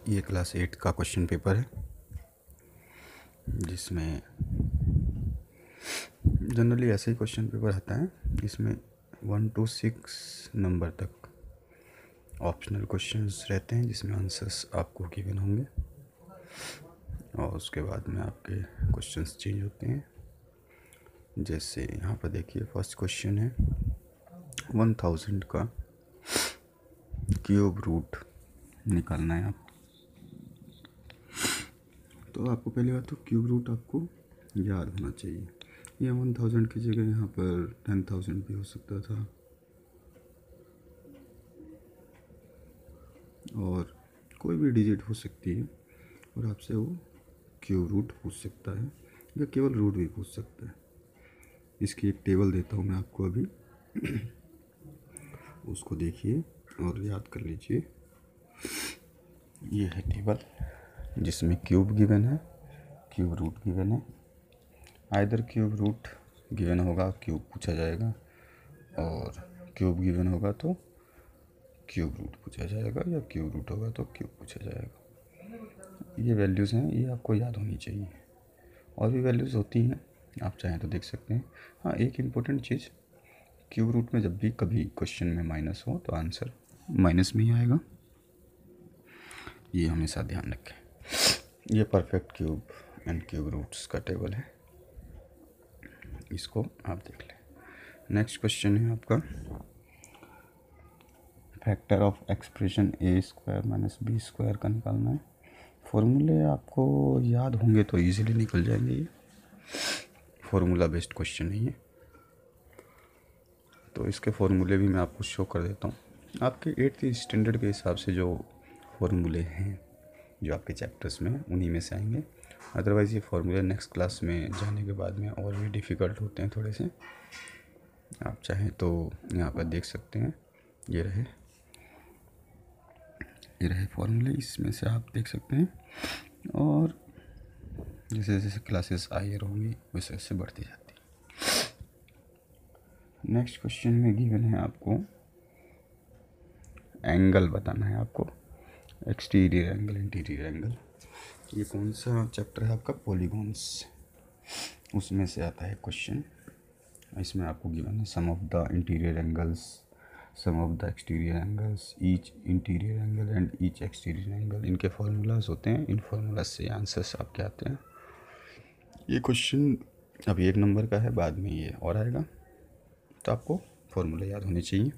ये क्लास 8 का question paper है जिसमें जनरली ऐसे ही क्वेश्चन पेपर आता है। इसमें 1 to 6 नंबर तक ऑप्शनल क्वेश्चंस रहते हैं जिसमें आंसर्स आपको गिवन होंगे और उसके बाद में आपके क्वेश्चंस चेंज होते हैं। जैसे यहाँ पर देखिए फर्स्ट क्वेश्चन है 1000 का क्यूब रूट निकालना है आपको। तो आपको पहली बात तो क्यूब रूट आपको याद होना चाहिए। ये 1000 की जगह यहाँ पर 10,000 भी हो सकता था और कोई भी डिजिट हो सकती है और आपसे वो क्यूब रूट पूछ सकता है या केवल रूट भी पूछ सकता है। इसकी एक टेबल देता हूँ मैं आपको अभी, उसको देखिए और याद कर लीजिए। ये है टेबल जिसमें क्यूब गिवन है, क्यूब रूट गिवन है। आइदर क्यूब रूट गिवन होगा क्यूब पूछा जाएगा और क्यूब गिवन होगा तो क्यूब रूट पूछा जाएगा या क्यूब रूट होगा तो क्यूब पूछा जाएगा। ये वैल्यूज़ हैं, ये आपको याद होनी चाहिए। और भी वैल्यूज़ होती हैं, आप चाहें तो देख सकते हैं। हाँ, एक इम्पोर्टेंट चीज़, क्यूब रूट में जब भी कभी क्वेश्चन में माइनस हो तो आंसर माइनस में ही आएगा, ये हमेशा ध्यान रखें। ये perfect cube and cube roots का टेबल है, इसको आप देख लें। नेक्स्ट क्वेश्चन है आपका factor of expression a square minus b square का निकालना है। फॉर्मूले आपको याद होंगे तो इजीली निकल जाएंगे। ये फॉर्मूला बेस्ड क्वेश्चन है ये, तो इसके फॉर्मूले भी मैं आपको शो कर देता हूँ। आपके 8th स्टैंडर्ड के हिसाब से जो फॉर्मूले हैं जो आपके चैप्टर्स में उन्हीं में से आएंगे। अदरवाइज़ ये फॉर्मूले नेक्स्ट क्लास में जाने के बाद में और भी डिफ़िकल्ट होते हैं थोड़े से। आप चाहें तो यहाँ पर देख सकते हैं, ये रहे फॉर्मूले, इसमें से आप देख सकते हैं। और जैसे जैसे क्लासेस हायर होंगी वैसे वैसे बढ़ती जाती है। नेक्स्ट क्वेश्चन में गिवन है आपको एंगल बताना है आपको, एक्सटीरियर एंगल, इंटीरियर एंगल। ये कौन सा चैप्टर है आपका? पॉलीगॉन्स, उसमें से आता है क्वेश्चन। इसमें आपको गिवन है sum of the interior angles, sum of the exterior angles, each interior angle and each exterior angle. इनके फार्मूलाज होते हैं, इन फार्मूलाज से आंसर्स आपके आते हैं। ये क्वेश्चन अभी 1 नंबर का है, बाद में ये और आएगा, तो आपको फार्मूला याद होने चाहिए।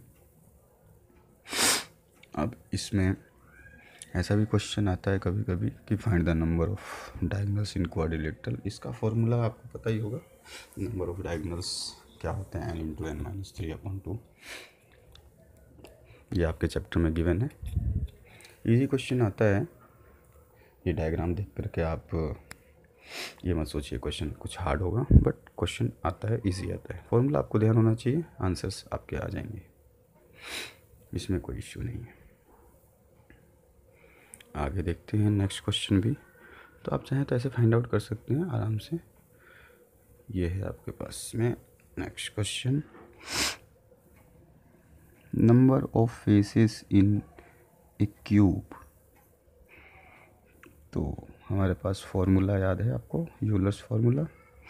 अब इसमें ऐसा भी क्वेश्चन आता है कभी कभी कि find the number of diagonals in quadrilateral. इसका फॉर्मूला आपको पता ही होगा, नंबर ऑफ डायगोनल्स क्या होते हैं, n × n - 3/2। ये आपके चैप्टर में गिवन है। इजी क्वेश्चन आता है, ये डायग्राम देख करके आप ये मत सोचिए क्वेश्चन कुछ हार्ड होगा, बट क्वेश्चन आता है, इजी आता है। फॉर्मूला आपको ध्यान होना चाहिए, आंसर्स आपके आ जाएंगे, इसमें कोई इश्यू नहीं है। आगे देखते हैं नेक्स्ट क्वेश्चन भी, तो आप चाहें तो ऐसे फाइंड आउट कर सकते हैं आराम से। ये है आपके पास में next question, number of faces in a cube. तो हमारे पास फॉर्मूला याद है आपको, यूलर्स फार्मूला।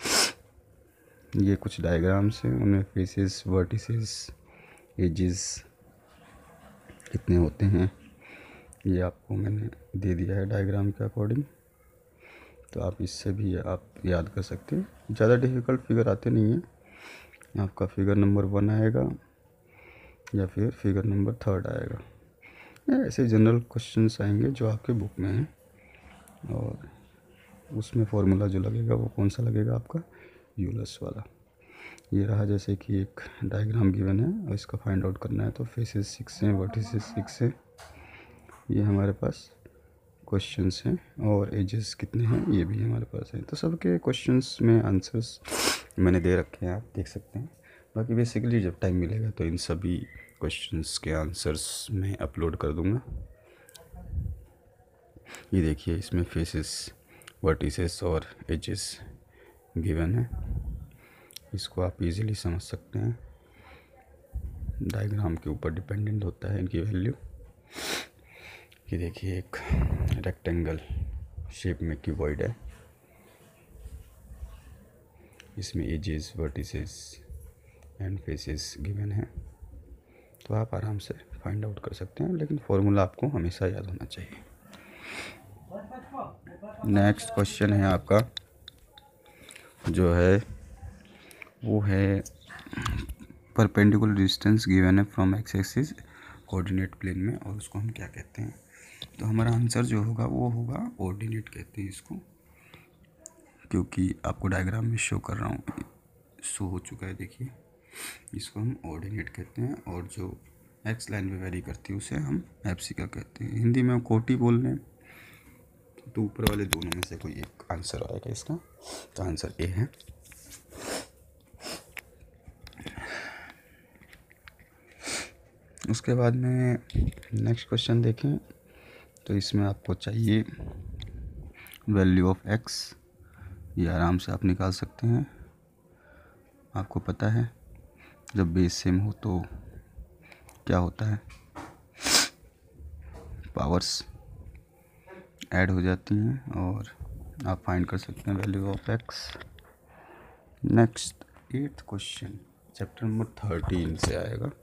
ये कुछ डायग्राम्स हैं, उनमें फेसेस, वर्टिसेस, एजेस कितने होते हैं ये आपको मैंने दे दिया है डायग्राम के अकॉर्डिंग, तो आप इससे भी आप याद कर सकते हैं। ज़्यादा डिफ़िकल्ट फिगर आते नहीं हैं, आपका फिगर नंबर 1 आएगा या फिर फिगर नंबर 3 आएगा। ऐसे जनरल क्वेश्चंस आएंगे जो आपके बुक में हैं, और उसमें फॉर्मूला जो लगेगा वो कौन सा लगेगा आपका, यूलर्स वाला। ये रहा, जैसे कि एक डायग्राम गिवन है और इसका फाइंड आउट करना है, तो फेसेस 6 हैं, वर्टिसेस 6 हैं, ये हमारे पास क्वेश्चंस हैं, और एजेस कितने हैं ये भी हमारे पास है। तो सबके क्वेश्चंस में आंसर्स मैंने दे रखे हैं, आप देख सकते हैं। बाकी बेसिकली जब टाइम मिलेगा तो इन सभी क्वेश्चंस के आंसर्स मैं अपलोड कर दूंगा। ये देखिए, इसमें फेसेस, वर्टिसेस और एजेस गिवन है, इसको आप इजीली समझ सकते हैं। डायग्राम के ऊपर डिपेंडेंट होता है इनकी वैल्यू। ये देखिए, एक रेक्टेंगल शेप में क्यूबॉइड है, इसमें edges, vertices and faces given है, तो आप आराम से फाइंड आउट कर सकते हैं, लेकिन फॉर्मूला आपको हमेशा याद होना चाहिए। नेक्स्ट क्वेश्चन है आपका जो है वो है परपेंडिकुलर डिस्टेंस गिवन है from x axis coordinate plane में, और उसको हम क्या कहते हैं। तो हमारा आंसर जो होगा वो होगा ऑर्डिनेट कहते हैं इसको, क्योंकि आपको डायग्राम में शो कर रहा हूँ, शो हो चुका है, देखिए इसको हम ऑर्डिनेट कहते हैं, और जो एक्स लाइन पे वेरी करती है उसे हम एप्सिका कहते हैं। हिंदी में कोटि बोल रहे हैं, तो ऊपर वाले दोनों में से कोई एक आंसर आएगा इसका, तो आंसर ए है। उसके बाद में नेक्स्ट क्वेश्चन देखें, तो इसमें आपको चाहिए वैल्यू ऑफ एक्स, ये आराम से आप निकाल सकते हैं। आपको पता है जब बेस सेम हो तो क्या होता है, पावर्स ऐड हो जाती हैं, और आप फाइंड कर सकते हैं value of x. Next 8th question chapter number 13 से आएगा,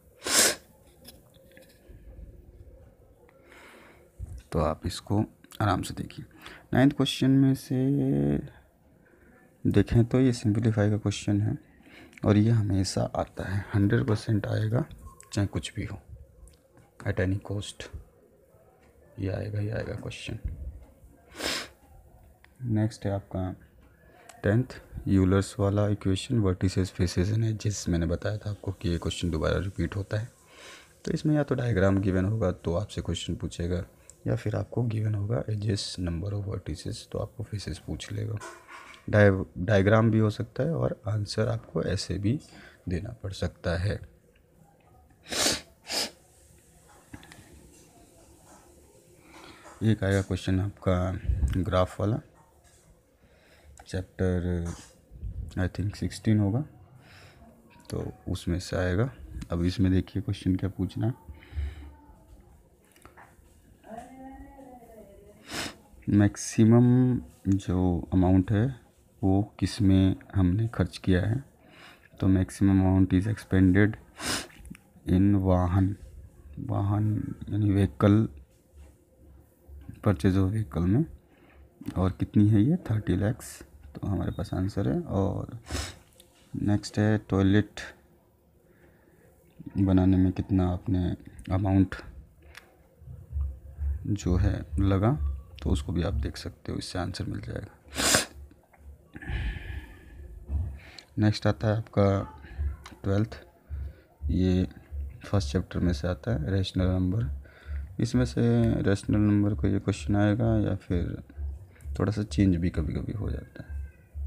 तो आप इसको आराम से देखिए। 9th क्वेश्चन में से देखें तो ये सिंपलीफाई का क्वेश्चन है, और ये हमेशा आता है, 100% आएगा चाहे कुछ भी हो, एट एनी कॉस्ट ये आएगा क्वेश्चन। नेक्स्ट है आपका 10th यूलर्स वाला equation, vertices, faces and edges. मैंने बताया था आपको कि ये क्वेश्चन दोबारा रिपीट होता है, तो इसमें या तो डायग्राम गिवन होगा तो आपसे क्वेश्चन पूछेगा, या फिर आपको गिवन होगा एजेस, नंबर ऑफ वर्टिसेस, तो आपको फेसेस पूछ लेगा। डायग्राम भी हो सकता है, और आंसर आपको ऐसे भी देना पड़ सकता है। एक आएगा क्वेश्चन आपका ग्राफ वाला, चैप्टर आई थिंक 16 होगा, तो उसमें से आएगा। अब इसमें देखिए क्वेश्चन क्या पूछना है, मैक्सिमम जो अमाउंट है वो किस में हमने खर्च किया है। तो maximum amount is expended in वाहन यानी व्हीकल, परचेज ऑफ व्हीकल में, और कितनी है ये 30 lakhs, तो हमारे पास आंसर है। और नेक्स्ट है टॉयलेट बनाने में कितना आपने अमाउंट जो है लगा, तो उसको भी आप देख सकते हो, इससे आंसर मिल जाएगा। नेक्स्ट आता है आपका 12th, ये फर्स्ट चैप्टर में से आता है, रेशनल नंबर। इसमें से रेशनल नंबर को ये क्वेश्चन आएगा, या फिर थोड़ा सा चेंज भी कभी कभी हो जाता है।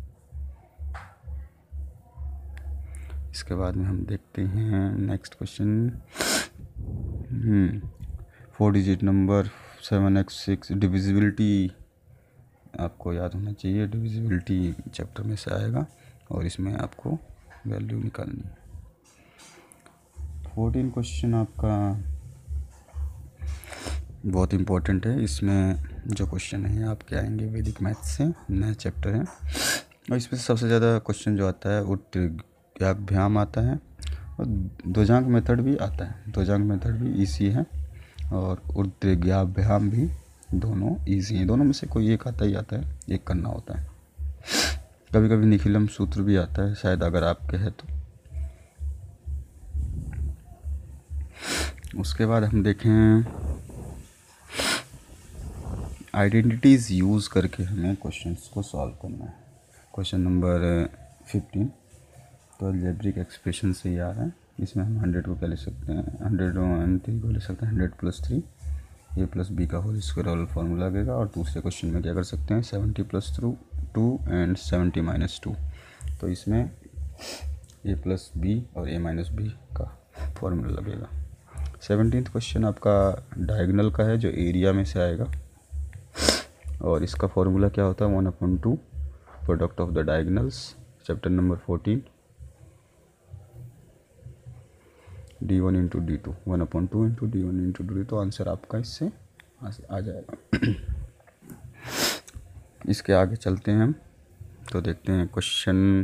इसके बाद में हम देखते हैं next question, 4 digit number 7x6 divisibility आपको याद होना चाहिए, डिविजिबिलिटी चैप्टर में से आएगा, और इसमें आपको वैल्यू निकालनी है। 14 क्वेश्चन आपका बहुत इम्पोर्टेंट है, इसमें जो क्वेश्चन है आपके आएंगे वैदिक मैथ से, नया चैप्टर है, और इसमें सबसे ज़्यादा क्वेश्चन जो आता है वो त्रिज्याभ्याम आता है, और ध्वजांक मेथड भी आता है। ध्वजांक मेथड भी ईजी है, और त्रिज्याभ्याम भी, दोनों ईजी हैं। दोनों में से कोई एक आता ही आता है, एक करना होता है। कभी कभी निखिलम सूत्र भी आता है शायद, अगर आपके है तो। उसके बाद हम देखें आइडेंटिटीज़ यूज़ करके हमें क्वेश्चंस को सॉल्व करना है। क्वेश्चन नंबर 15 तो अलजेब्रिक एक्सप्रेशन से ही आ रहा है। इसमें हम 100 को क्या ले सकते हैं, 103 को ले सकते हैं, 100 + 3 a + b का होल स्क्वायर वाला फॉर्मूला लगेगा। और दूसरे क्वेश्चन में क्या कर सकते हैं, 70 + 2 एंड 70 - 2, तो इसमें a + b और a - b का फॉर्मूला लगेगा। 17th क्वेश्चन आपका डायगोनल का है, जो एरिया में से आएगा, और इसका फॉर्मूला क्या होता है, 1/2 product of the diagonals, chapter number 14, d1 × d2, 1/2 × d1 × d2, तो आंसर आपका इससे आ जाएगा। इसके आगे चलते हैं हम, तो देखते हैं क्वेश्चन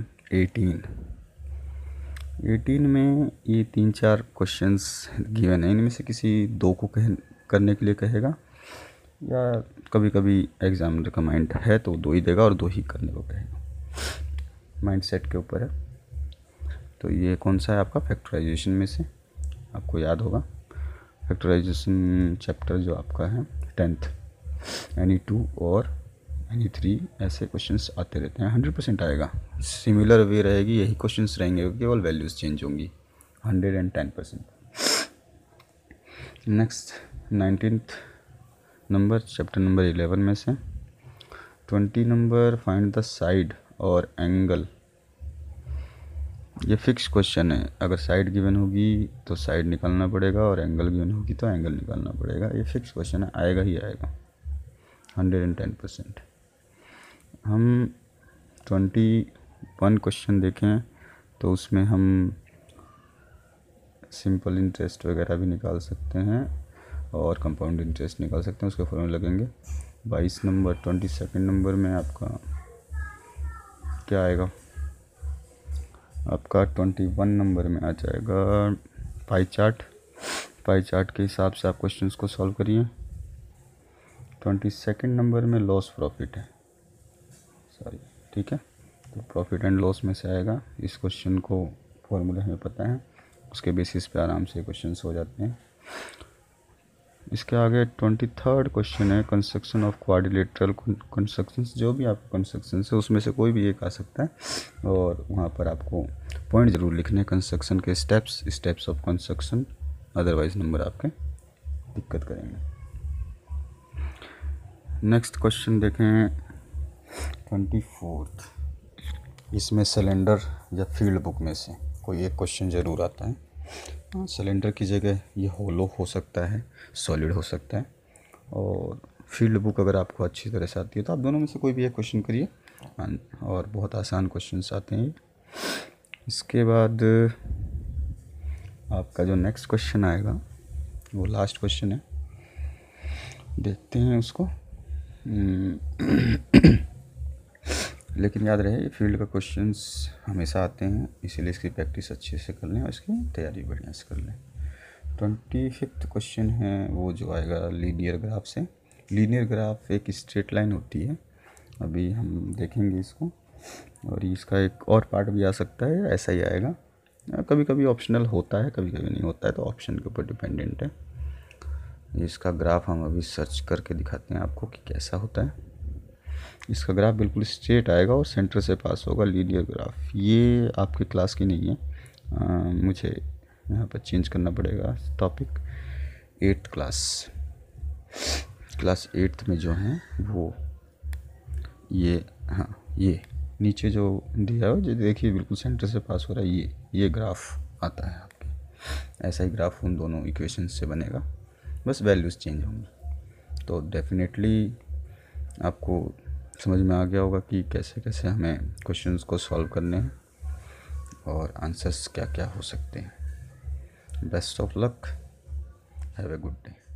18 में ये 3-4 क्वेश्चंस गिवन है, इनमें से किसी दो को करने के लिए कहेगा, या कभी कभी एग्जामिनर का माइंड है तो दो ही देगा और दो ही करने को कहेगा, माइंड सेट के ऊपर है। तो ये कौन सा है आपका, फैक्टराइजेशन में से आपको याद होगा, फैक्टराइजेशन चैप्टर जो आपका है 10th, एनी 2 और एनी 3 ऐसे क्वेश्चंस आते रहते हैं, 100% आएगा, सिमिलर वे रहेगी, यही क्वेश्चंस रहेंगे, केवल वैल्यूज़ चेंज होंगी, 110%। Next 19th number, chapter number 11 में से 20 नंबर, फाइंड द साइड और एंगल। ये फिक्स क्वेश्चन है, अगर साइड गिवन होगी तो साइड निकालना पड़ेगा और एंगल गिवन होगी तो एंगल निकालना पड़ेगा, ये फिक्स क्वेश्चन है, आएगा ही आएगा 110%। हम 21 क्वेश्चन देखें तो उसमें हम सिंपल इंटरेस्ट वगैरह भी निकाल सकते हैं और कंपाउंड इंटरेस्ट निकाल सकते हैं, उसके फॉर्मूले लगेंगे। 22 नंबर, 22 नंबर में आपका क्या आएगा, आपका 21 नंबर में आ जाएगा पाई चार्ट के हिसाब से आप क्वेश्चंस को सॉल्व करिए। 22 नंबर में लॉस प्रॉफिट है, सॉरी, ठीक है, तो प्रॉफिट एंड लॉस में से आएगा, इस क्वेश्चन को फॉर्मूला हमें पता है, उसके बेसिस पे आराम से क्वेश्चंस हो जाते हैं। इसके आगे 23rd क्वेश्चन है, कंस्ट्रक्शन ऑफ क्वाड्रिलेटरल कंस्ट्रक्शंस, जो भी आपका कंस्ट्रक्शन है उसमें से कोई भी एक आ सकता है, और वहाँ पर आपको पॉइंट ज़रूर लिखने हैं, कंस्ट्रक्शन के steps of construction, otherwise number आपके दिक्कत करेंगे। नेक्स्ट क्वेश्चन देखें 24th, इसमें सिलेंडर या फील्ड बुक में से कोई एक क्वेश्चन ज़रूर आता है। सिलेंडर की जगह ये होलो हो सकता है, सॉलिड हो सकता है, और फील्ड बुक अगर आपको अच्छी तरह से आती है तो आप दोनों में से कोई भी एक क्वेश्चन करिए, और बहुत आसान क्वेश्चंस आते हैं। इसके बाद आपका जो नेक्स्ट क्वेश्चन आएगा वो लास्ट क्वेश्चन है, देखते हैं उसको। लेकिन याद रहे फील्ड का क्वेश्चंस हमेशा आते हैं, इसीलिए इसकी प्रैक्टिस अच्छे से कर लें और इसकी तैयारी बढ़िया से कर लें। 25th क्वेश्चन है वो जो आएगा लीनियर ग्राफ से। लीनियर ग्राफ एक स्ट्रेट लाइन होती है, अभी हम देखेंगे इसको, और इसका एक और पार्ट भी आ सकता है, ऐसा ही आएगा, कभी कभी ऑप्शनल होता है, कभी कभी नहीं होता है, तो ऑप्शन के ऊपर डिपेंडेंट है। इसका ग्राफ हम अभी सर्च करके दिखाते हैं आपको कि कैसा होता है। इसका ग्राफ बिल्कुल स्ट्रेट आएगा और सेंटर से पास होगा, लीनियर ग्राफ। ये आपकी क्लास की नहीं है, मुझे यहाँ पर चेंज करना पड़ेगा टॉपिक। 8th क्लास 8th में जो है वो ये, हाँ, ये नीचे जो दिया है जो देखिए बिल्कुल सेंटर से पास हो रहा है, ये ग्राफ आता है आपके। ऐसा ही ग्राफ उन दोनों इक्वेशन से बनेगा, बस वैल्यूज़ चेंज होंगी। तो डेफिनेटली आपको समझ में आ गया होगा कि कैसे कैसे हमें क्वेश्चंस को सॉल्व करने हैं और आंसर्स क्या क्या हो सकते हैं। Best of luck, have a good day.